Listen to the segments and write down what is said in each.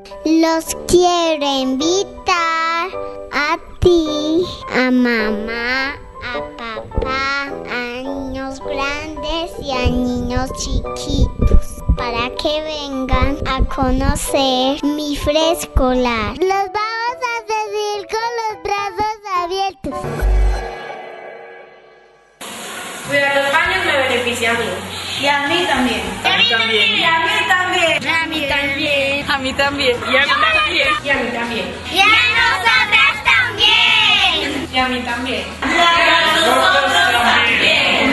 Los quiero invitar a ti, a mamá, a papá, a niños grandes y a niños chiquitos, para que vengan a conocer mi preescolar. Los vamos a recibir con los brazos abiertos. Cuidar los baños me beneficia a mí. Y a mí también. A mí también. Y a mí también. A mí también. A mí también. Y a mí también. Y a mí también. Y a nosotras también. Y a mí también. Y a nosotros también.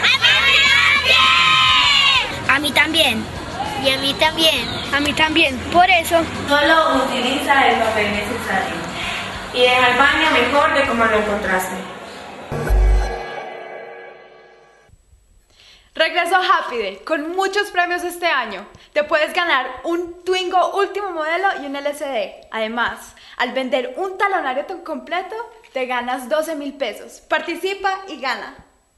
A mí también. Y a mí también. A mí también. Por eso. Solo utiliza el papel necesario. Y deja el baño mejor de como lo encontraste. Regresó Happy Day con muchos premios este año. Te puedes ganar un Twingo último modelo y un LCD. Además, al vender un talonario completo, te ganas 12,000 pesos. Participa y gana.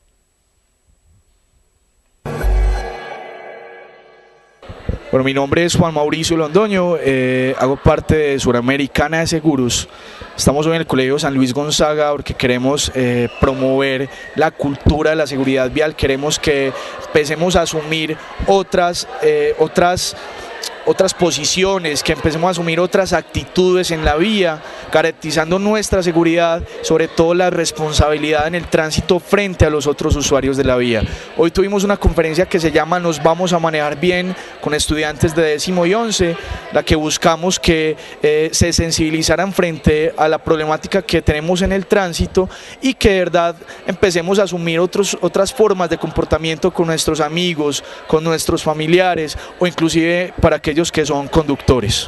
Bueno, mi nombre es Juan Mauricio Londoño, hago parte de Suramericana de Seguros. Estamos hoy en el Colegio San Luis Gonzaga porque queremos promover la cultura de la seguridad vial, queremos que empecemos a asumir otras posiciones, que empecemos a asumir otras actitudes en la vía, garantizando nuestra seguridad, sobre todo la responsabilidad en el tránsito frente a los otros usuarios de la vía. Hoy tuvimos una conferencia que se llama Nos vamos a manejar bien, con estudiantes de 10º y 11, la que buscamos que se sensibilizaran frente a la problemática que tenemos en el tránsito y que de verdad empecemos a asumir otras formas de comportamiento con nuestros amigos, con nuestros familiares o inclusive para aquellos que son conductores.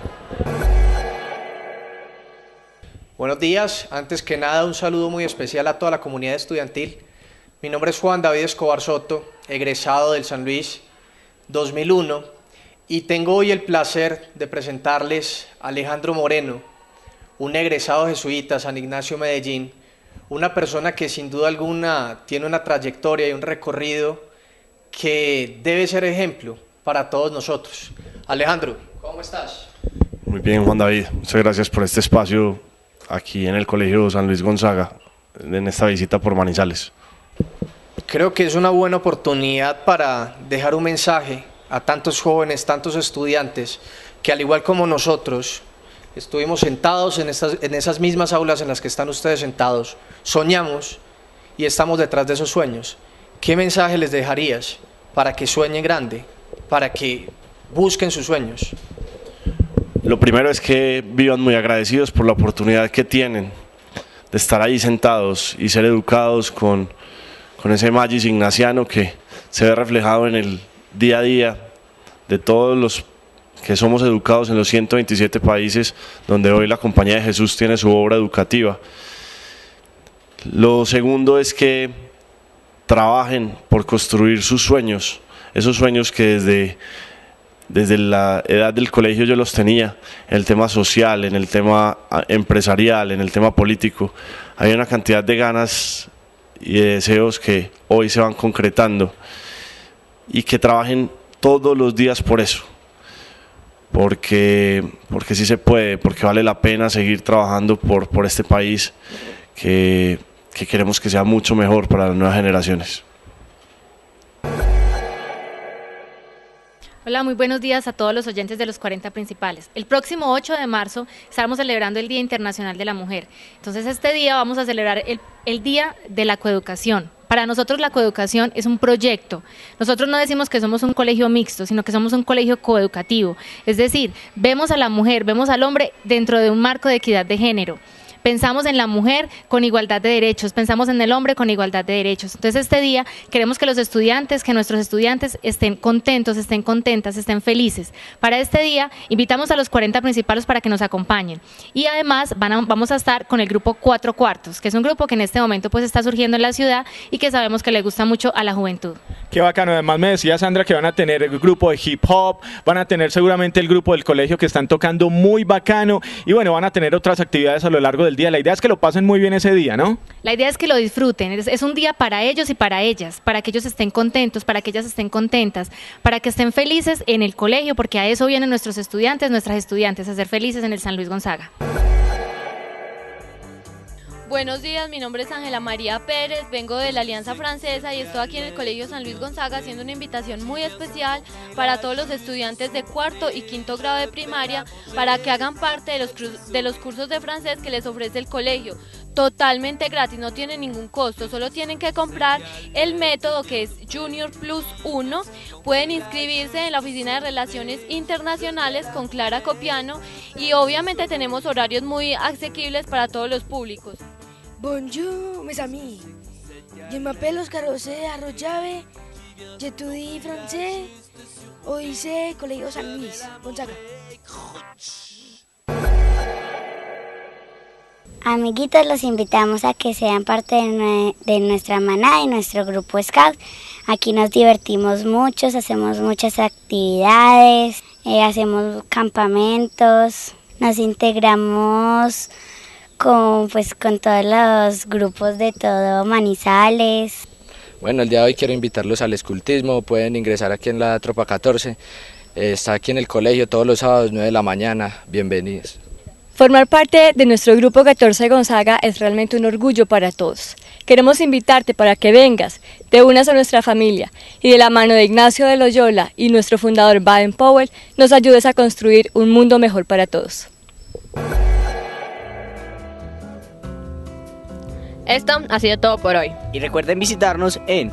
Buenos días, antes que nada un saludo muy especial a toda la comunidad estudiantil. Mi nombre es Juan David Escobar Soto, egresado del San Luis 2001 y tengo hoy el placer de presentarles a Alejandro Moreno, un egresado jesuita San Ignacio Medellín, una persona que sin duda alguna tiene una trayectoria y un recorrido que debe ser ejemplo para todos nosotros. Alejandro, ¿cómo estás? Muy bien, Juan David, muchas gracias por este espacio aquí en el Colegio San Luis Gonzaga, en esta visita por Manizales. Creo que es una buena oportunidad para dejar un mensaje a tantos jóvenes, tantos estudiantes, que al igual como nosotros, estuvimos sentados en esas mismas aulas en las que están ustedes sentados, soñamos y estamos detrás de esos sueños. ¿Qué mensaje les dejarías para que sueñen grande, para que busquen sus sueños? Lo primero es que vivan muy agradecidos por la oportunidad que tienen de estar ahí sentados y ser educados con ese magis ignaciano que se ve reflejado en el día a día de todos los que somos educados en los 127 países donde hoy la Compañía de Jesús tiene su obra educativa. Lo segundo es que trabajen por construir sus sueños, esos sueños que desde la edad del colegio yo los tenía, en el tema social, en el tema empresarial, en el tema político. Hay una cantidad de ganas y de deseos que hoy se van concretando y que trabajen todos los días por eso, porque sí se puede, porque vale la pena seguir trabajando por este país que queremos que sea mucho mejor para las nuevas generaciones. Hola, muy buenos días a todos los oyentes de los 40 principales. El próximo 8 de marzo estaremos celebrando el Día Internacional de la Mujer. Entonces este día vamos a celebrar el Día de la Coeducación. Para nosotros la coeducación es un proyecto. Nosotros no decimos que somos un colegio mixto, sino que somos un colegio coeducativo. Es decir, vemos a la mujer, vemos al hombre dentro de un marco de equidad de género. Pensamos en la mujer con igualdad de derechos, pensamos en el hombre con igualdad de derechos. Entonces este día queremos que nuestros estudiantes estén contentos, estén contentas, estén felices. Para este día invitamos a los 40 principales para que nos acompañen. Y además vamos a estar con el grupo 4 Cuartos, que es un grupo que en este momento pues está surgiendo en la ciudad y que sabemos que le gusta mucho a la juventud. Qué bacano, además me decía Sandra que van a tener el grupo de hip hop, van a tener seguramente el grupo del colegio que están tocando muy bacano y bueno, van a tener otras actividades a lo largo del del día. La idea es que lo pasen muy bien ese día, ¿no? La idea es que lo disfruten, es un día para ellos y para ellas, para que ellos estén contentos, para que ellas estén contentas, para que estén felices en el colegio, porque a eso vienen nuestros estudiantes, nuestras estudiantes, a ser felices en el San Luis Gonzaga. Buenos días, mi nombre es Ángela María Pérez, vengo de la Alianza Francesa y estoy aquí en el Colegio San Luis Gonzaga haciendo una invitación muy especial para todos los estudiantes de cuarto y quinto grado de primaria para que hagan parte de los cursos de francés que les ofrece el colegio. Totalmente gratis, no tiene ningún costo, solo tienen que comprar el método que es Junior Plus 1. Pueden inscribirse en la Oficina de Relaciones Internacionales con Clara Copiano y obviamente tenemos horarios muy asequibles para todos los públicos. Bonjour, mes amis. Je m'appelle Oscar José Arroyave, j'étudie français au lycée Colegio San Luis Gonzaga. Amiguitos, los invitamos a que sean parte de nuestra manada y nuestro grupo Scout. Aquí nos divertimos mucho, hacemos muchas actividades, hacemos campamentos, nos integramos con todos los grupos de todo Manizales. Bueno, el día de hoy quiero invitarlos al escultismo, pueden ingresar aquí en la Tropa 14, está aquí en el colegio todos los sábados 9 de la mañana, bienvenidos. Formar parte de nuestro grupo 14 Gonzaga es realmente un orgullo para todos. Queremos invitarte para que vengas, te unas a nuestra familia y de la mano de Ignacio de Loyola y nuestro fundador Baden Powell nos ayudes a construir un mundo mejor para todos. Esto ha sido todo por hoy. Y recuerden visitarnos en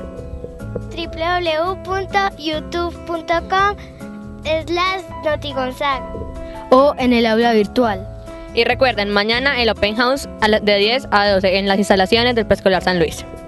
www.youtube.com/notigonzaga o en el aula virtual. Y recuerden, mañana el Open House de 10 a 12 en las instalaciones del Preescolar San Luis.